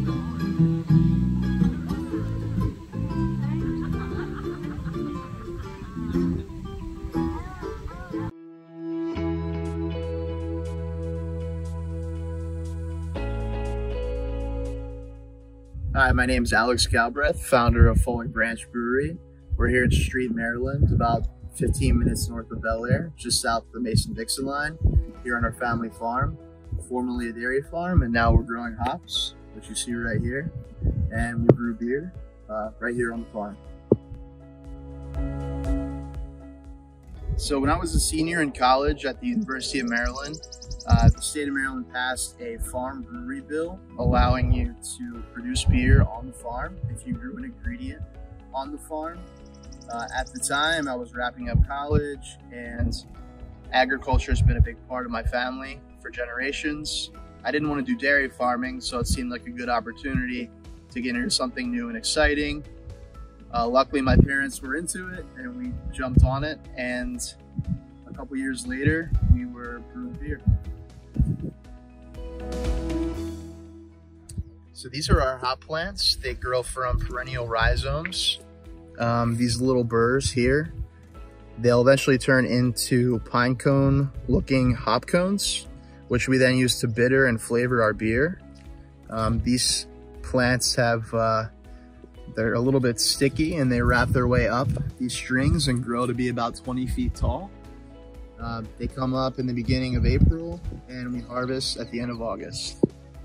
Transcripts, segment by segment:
Hi, my name is Alex Galbraith, founder of Falling Branch Brewery. We're here in Street, Maryland, about 15 minutes north of Bel Air, just south of the Mason-Dixon line, here on our family farm, formerly a dairy farm, and now we're growing hops, which you see right here, and we brew beer right here on the farm. So when I was a senior in college at the University of Maryland, the state of Maryland passed a farm brewery bill allowing you to produce beer on the farm if you grew an ingredient on the farm. At the time, I was wrapping up college, and agriculture has been a big part of my family for generations. I didn't want to do dairy farming, so it seemed like a good opportunity to get into something new and exciting. Luckily, my parents were into it, and we jumped on it, and a couple years later, we were brewing beer. So these are our hop plants. They grow from perennial rhizomes. These little burrs here, they'll eventually turn into pine cone looking hop cones, which we then use to bitter and flavor our beer. These plants have, they're a little bit sticky, and they wrap their way up these strings and grow to be about 20 feet tall. They come up in the beginning of April, and we harvest at the end of August.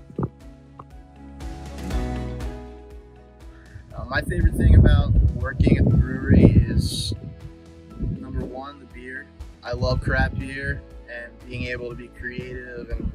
My favorite thing about working at the brewery is, number one, the beer. I love craft beer, and being able to be creative and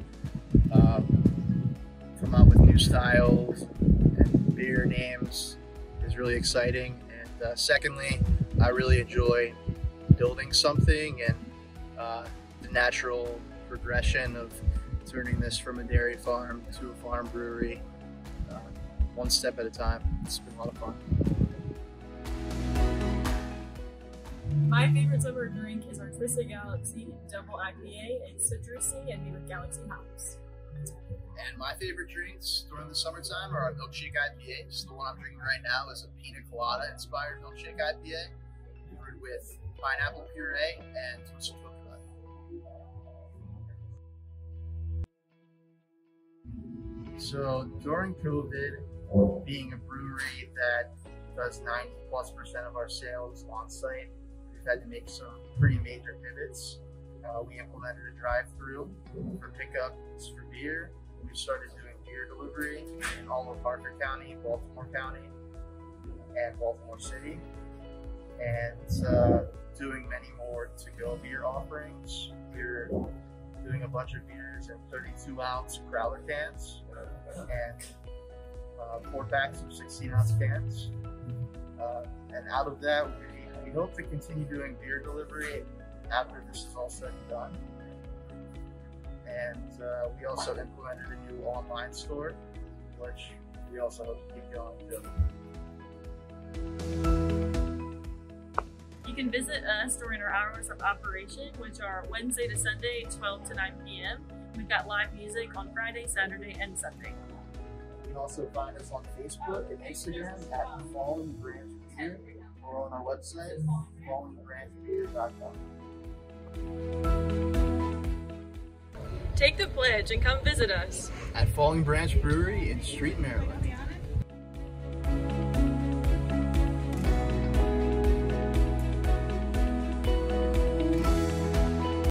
come up with new styles and beer names is really exciting. And secondly, I really enjoy building something and the natural progression of turning this from a dairy farm to a farm brewery, one step at a time. It's been a lot of fun. My favorite summer drink is our Twisted Galaxy Double IPA and citrusy and made with Galaxy hops. And my favorite drinks during the summertime are our milkshake IPAs. The one I'm drinking right now is a pina colada inspired milkshake IPA brewed with pineapple puree and twisted coconut. So during COVID, being a brewery that does 90+% of our sales on site, we've had to make some pretty major pivots. We implemented a drive-through for pickups for beer. We started doing beer delivery in all of Harford County, Baltimore County, and Baltimore City, and doing many more to-go beer offerings. We're doing a bunch of beers in 32-ounce growler cans and 4-packs of 16-ounce cans. And out of that, we hope to continue doing beer delivery after this is all said and done. And we also implemented a new online store, which we also hope to keep going too. You can visit us during our hours of operation, which are Wednesday to Sunday, 12 to 9 p.m. We've got live music on Friday, Saturday, and Sunday. You can also find us on Facebook and Instagram at Falling Branch Beer, or on our website, fallingbranchbeer.com. Take the pledge and come visit us at Falling Branch Brewery in Street, Maryland.